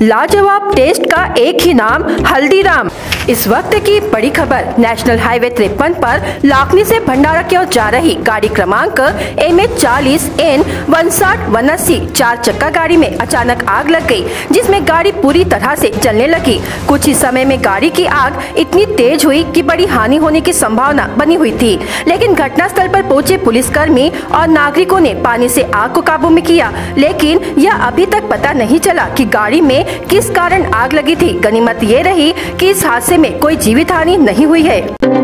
लाजवाब टेस्ट का एक ही नाम, हल्दीराम। इस वक्त की बड़ी खबर, नेशनल हाईवे 53 पर लाखनी से भंडारा की ओर जा रही गाड़ी क्रमांक MH40N160-180 4 चक्का गाड़ी में अचानक आग लग गई, जिसमें गाड़ी पूरी तरह से जलने लगी। कुछ ही समय में गाड़ी की आग इतनी तेज हुई कि बड़ी हानि होने की संभावना बनी हुई थी, लेकिन घटनास्थल पर पहुंचे पुलिसकर्मी और नागरिकों ने पानी से आग को काबू में किया, लेकिन यह अभी तक पता नहीं चला कि गाड़ी में किस कारण आग लगी थी। गनीमत ये रही कि इस हादसे में कोई जीवित हानि नहीं हुई है।